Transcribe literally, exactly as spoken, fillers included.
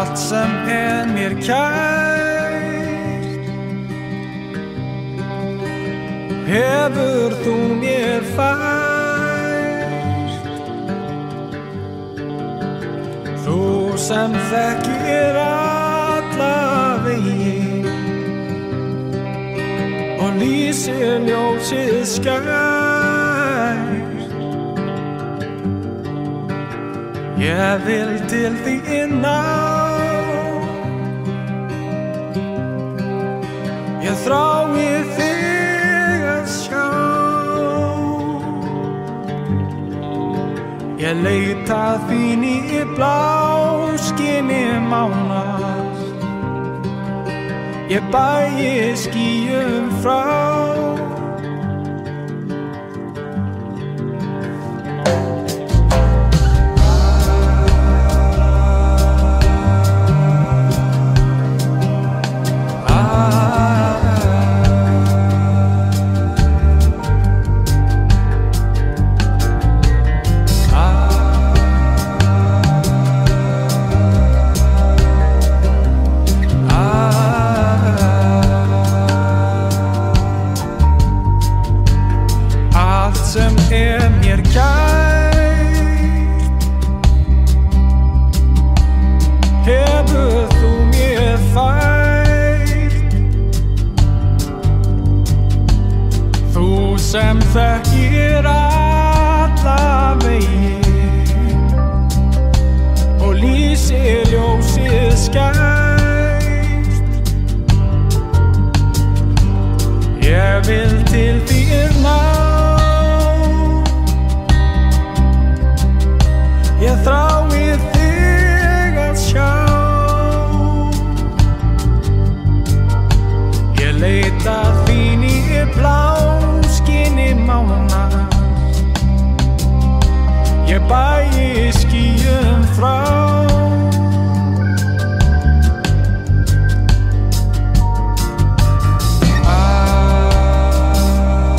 allt sem er mér kært hefur þú mér fært. Þú sem þekkir alla vegi og lýsir ljósið skært. Ég vil til þín ná, ég þrái þig að sjá. Ég leita þín í bláskinni mánans, ég bægi skýjum frá. Sem er mér kært hefur þú mér fært. Þú sem þekkir alla vegi og lýsir ljósið skært. Ég vil til þín ná, ég þrái þig að sjá. Ég leita þín í bláskinni mánans, ég bægi skýjum frá. Ah.